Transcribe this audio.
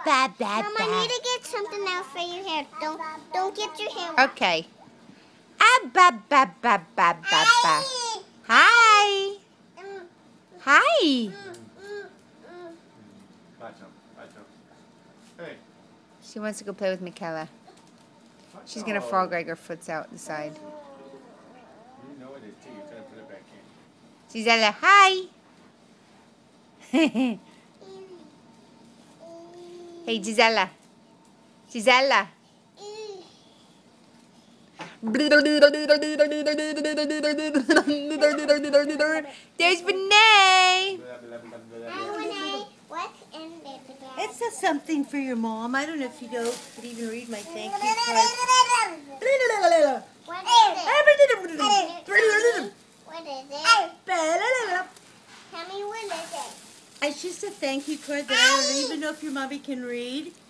Mom, I need to get something else for your hair. Don't get your hair wet. Okay. Hi. Hi. Hey. She wants to go play with Michaela. She's going to fall, Greg. Her foot's out the side. You know it is too. You're trying to put it back in. Gisela, hi. Hey, Gisela. Gisela. There's Renee. What's in there? It says something for your mom. I don't know if you could even read my thank you card. What is it? What is it? Tell me what is it? It's just a thank you card that I don't even know if your mommy can read.